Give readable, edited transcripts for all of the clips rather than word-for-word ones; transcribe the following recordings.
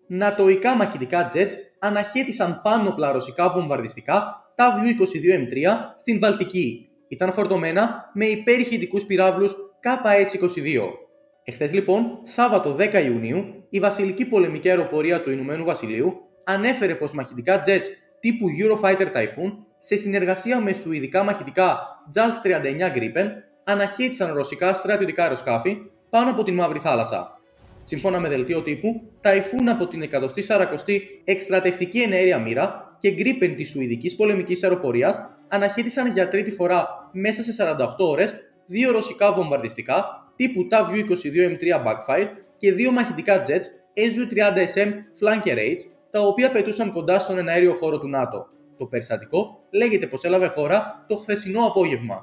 νατοϊκά μαχητικά jets αναχέτησαν πάνωπλα ρωσικά βομβαρδιστικά TAV-22M3 στην Βαλτική. Ήταν φορτωμένα με υπερηχητικούς πυράβλους KH-22. Εχθές λοιπόν, Σάββατο 10 Ιουνίου, η βασιλική πολεμική αεροπορία του Ηνωμένου Βασιλείου ανέφερε πως μαχητικά jets τύπου Eurofighter Typhoon σε συνεργασία με σουηδικά μαχητικά JAS-39 Gripen αναχέτησαν ρωσικά στρατιωτικά αεροσκάφη πάνω από την Μαύρη Θάλασσα. Σύμφωνα με δελτίο τύπου, Typhoon από την 140η Εκστρατευτική Εναέρια Μοίρα και Gripen της Σουηδικής Πολεμικής Αεροπορίας αναχέτησαν για τρίτη φορά μέσα σε 48 ώρες δύο ρωσικά βομβαρδιστικά τύπου TAV-22M3 Backfire και δύο μαχητικά jets Su-30SM Flanker H, τα οποία πετούσαν κοντά στον εναέριο χώρο του ΝΑΤΟ. Το περιστατικό λέγεται πως έλαβε χώρα το χθεσινό απόγευμα.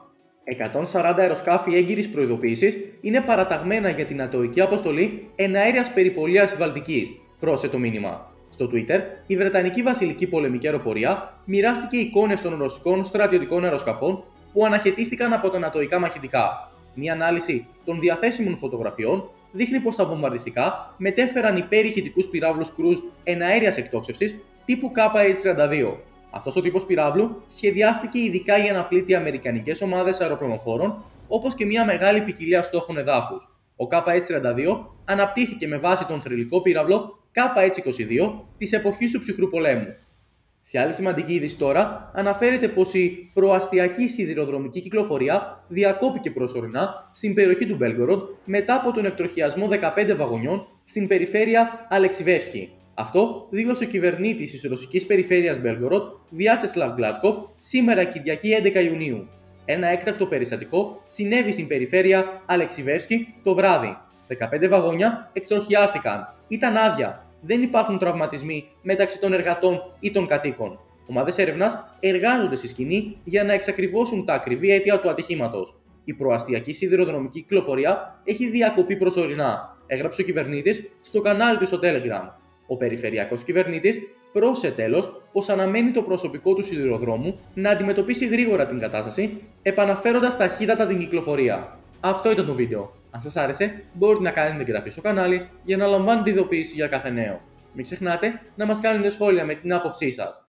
140 αεροσκάφη έγκυρης προειδοποίησης είναι παραταγμένα για την νατοϊκή αποστολή εναέριας περιπολίας της Βαλτικής, πρόσθετο το μήνυμα. Στο Twitter, η Βρετανική Βασιλική Πολεμική Αεροπορία μοιράστηκε εικόνες των ρωσικών στρατιωτικών αεροσκαφών που αναχαιτίστηκαν από τα νατοϊκά μαχητικά. Μια ανάλυση των διαθέσιμων φωτογραφιών δείχνει πως τα βομβαρδιστικά μετέφεραν υπερηχητικούς πυράβλους κρούζ εναέριας εκτόξευσης τύπου KH-32. Αυτός ο τύπος πυράβλου σχεδιάστηκε ειδικά για να πλήττει αμερικανικές ομάδες αεροπλανοφόρων, όπως και μια μεγάλη ποικιλία στόχων εδάφους. Ο KH-32 αναπτύχθηκε με βάση τον θρυλικό πύραυλο KH-22 της εποχής του ψυχρού πολέμου. Σε άλλη σημαντική είδηση τώρα, αναφέρεται πως η προαστιακή σιδηροδρομική κυκλοφορία διακόπηκε προσωρινά στην περιοχή του Μπέλγκοροντ μετά από τον εκτροχιασμό 15 βαγονιών στην περιφέρεια Αλεξιβεύσκη. Αυτό δήλωσε ο κυβερνήτης της ρωσικής περιφέρειας Μπέλγκοροντ, Βιάτσεσλαβ Γκλάτκοφ, σήμερα Κυριακή 11 Ιουνίου. Ένα έκτακτο περιστατικό συνέβη στην περιφέρεια Αλεξιβεύσκη το βράδυ. 15 βαγόνια εκτροχιάστηκαν. Ήταν άδεια. Δεν υπάρχουν τραυματισμοί μεταξύ των εργατών ή των κατοίκων. Ομάδες έρευνας εργάζονται στη σκηνή για να εξακριβώσουν τα ακριβή αίτια του ατυχήματος. Η προαστιακή σιδηροδρομική κυκλοφορία έχει διακοπεί προσωρινά, έγραψε ο κυβερνήτης στο κανάλι του στο Telegram. Ο περιφερειακός κυβερνήτης πρόσθεσε τέλος πως αναμένει το προσωπικό του σιδηροδρόμου να αντιμετωπίσει γρήγορα την κατάσταση, επαναφέροντας ταχύτατα την κυκλοφορία. Αυτό ήταν το βίντεο. Αν σας άρεσε, μπορείτε να κάνετε εγγραφή στο κανάλι για να λαμβάνετε ειδοποίηση για κάθε νέο. Μην ξεχνάτε να μας κάνετε σχόλια με την άποψή σας.